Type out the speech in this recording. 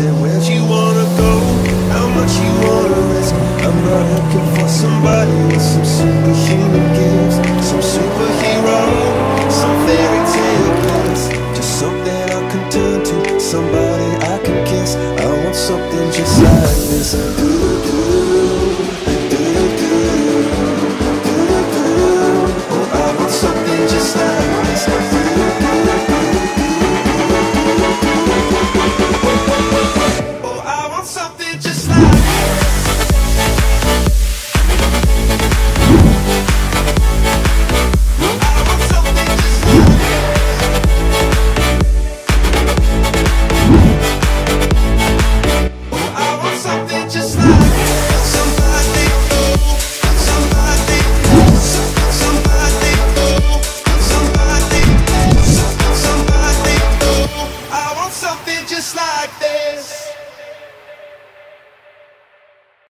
said, where'd you wanna go? How much you wanna risk? I'm not looking for somebody with some superhuman gifts, some superhero, some fairy tale bliss. Just something I can turn to, somebody I can kiss. I want something just like this.